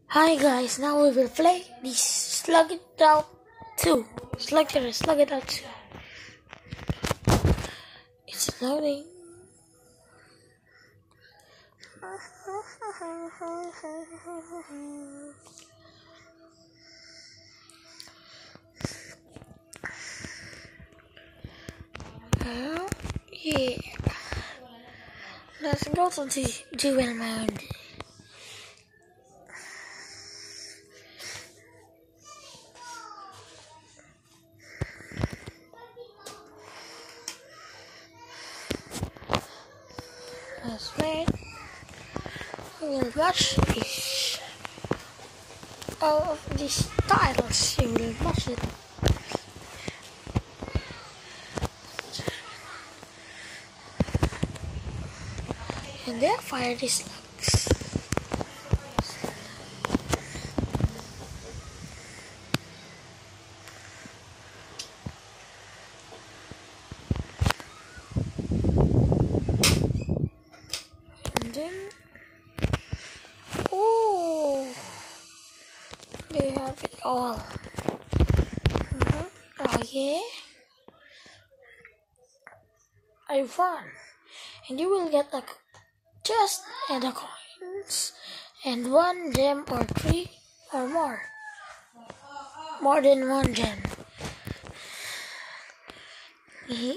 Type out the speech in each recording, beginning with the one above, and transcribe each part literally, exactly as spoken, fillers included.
Hi guys, now we will play this Slug It Out two. Slugterra, Slug It Out two. It's loading. Uh, yeah. Let's go to the duel mode. Let's play. We will watch this. All of these titles, you will watch it. And then fire these slugs. And then, oh, they have it all. Mm-hmm. Oh yeah, I won, and you will get like chest and the coins and one gem or three or more. More than one gem. Mm-hmm.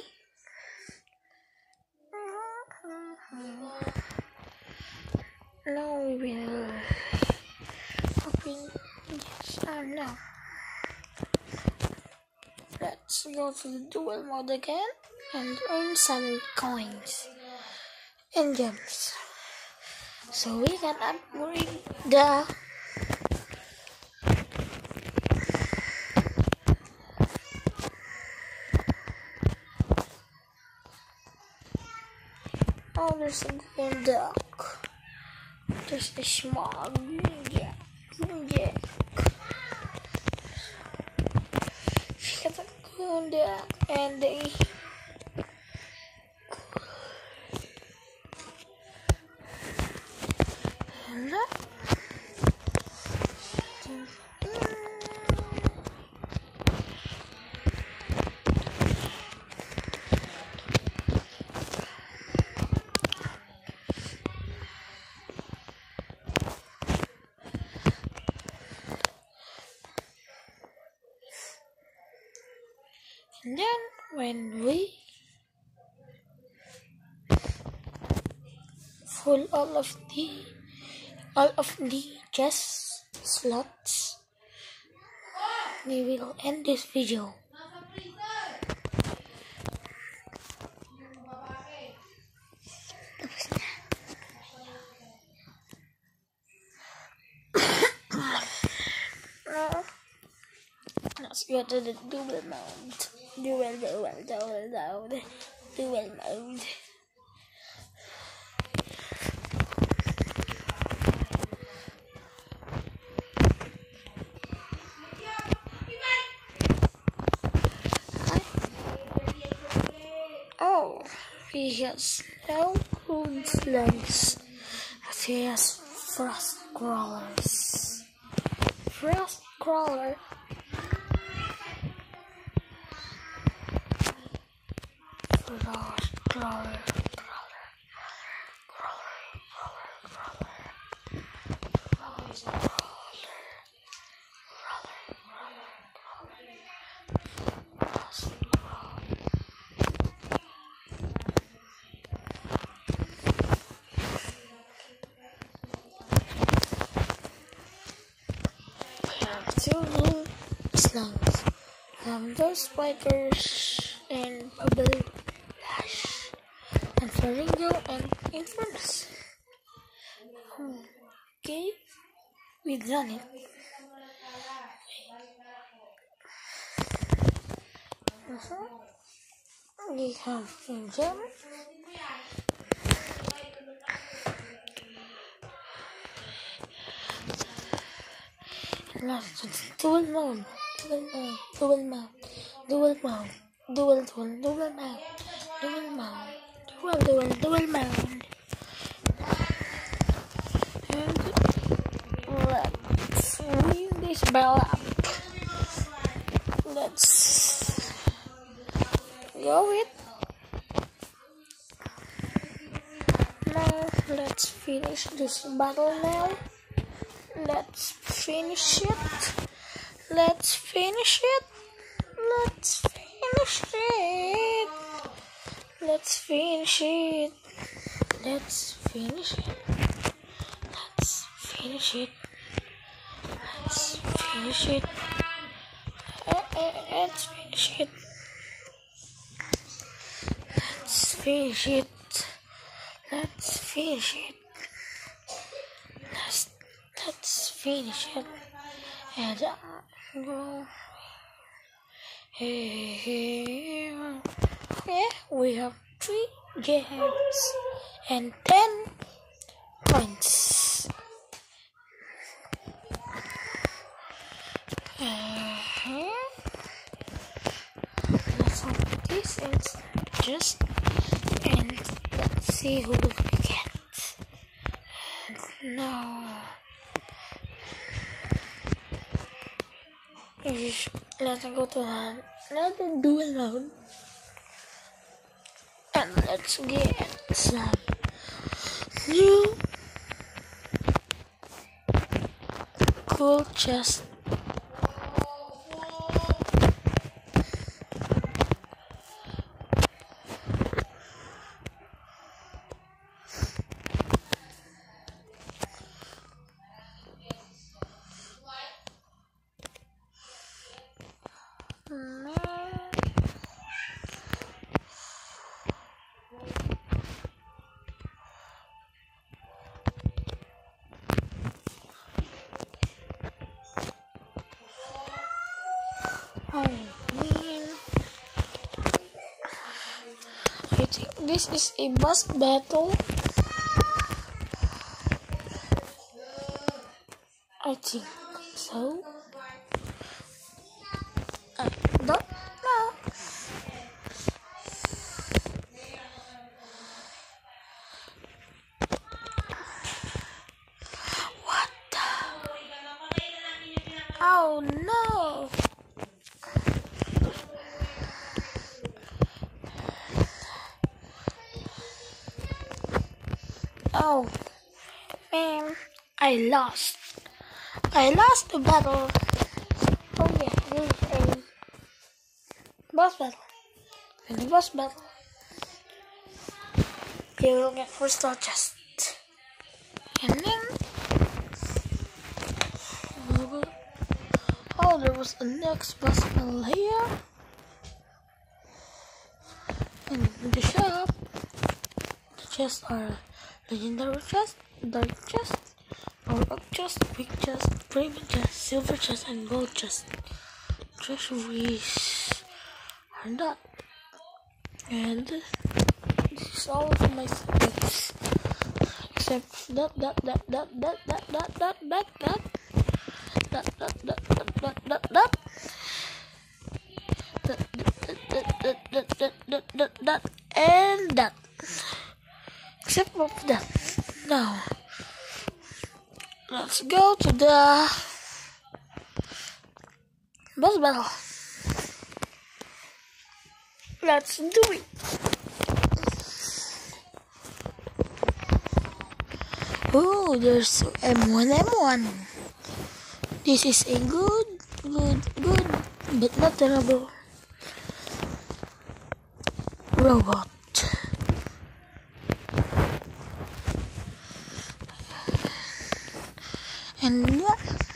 Now we will open this. Oh no. Let's go to the duel mode again and earn some coins and gems, so we can upgrade the oh there's a green duck, there's a small green jack, green jack. She got a green duck and they And then when we full all of the all of the chest slots, we will end this video. Let's go to the duel mode. Duel, duel, duel, duel, duel mode. Oh, he has no good slugs. He has frost crawlers. Frost crawler. Frost crawler. Crawler. Crawler. Crawler. Crawler. Frost crawler. Two slugs, um, those spikers and bubble flash, and flamingo and infernus. Okay, we done it. Uh-huh. We have a gem. Last dual mode, dual mode, dual mode, dual mode, dual dual, dual mode, dual mode, dual dual, dual mode. And let's bell up. Let's go with. Now let's finish this battle now. Let's finish it. Let's finish it. Let's finish it. Let's finish it. Let's finish it. Let's finish it. Let's finish it. Uh, uh, let's finish it. Let's finish it. Let's finish it. Let's let's finish it. And uh, go. Hey, yeah, we have three gems and ten points. Uh-huh. Let's hope this is just, and let's see who we get. And now, let's go to another duel mode, and let's get some new cool chest. Oh man, I think this is a boss battle. I think so. I don't know. What the? Oh no! Oh man, I lost. I lost the battle. Oh yeah, this is a boss battle. In the boss battle, you will get first star chest. And then, oh, there was the next boss battle here. In the shop, the chests are legendary chest, dark chest, power up chest, big chest, premium chest, silver chest, and gold chest. Treasuries are that. And this is all of my secrets. Except that, that, that, that, that, that, that, that, that, that, that, that, that, that, that, that, that. That, that, that, that, that, that, that, that, and that. Except of that. Now, let's go to the boss battle. Let's do it. Oh, there's M one M one. This is a good, good, good, but not terrible robot. And yeah,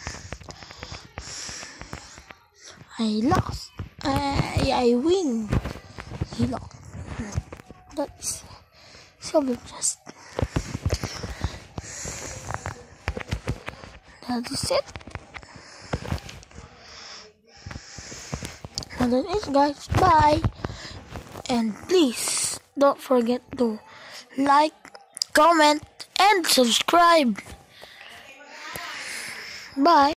I lost. I I win. He lost. That's so just. That is it. And that is, guys. Bye. And please don't forget to like, comment, and subscribe. Bye.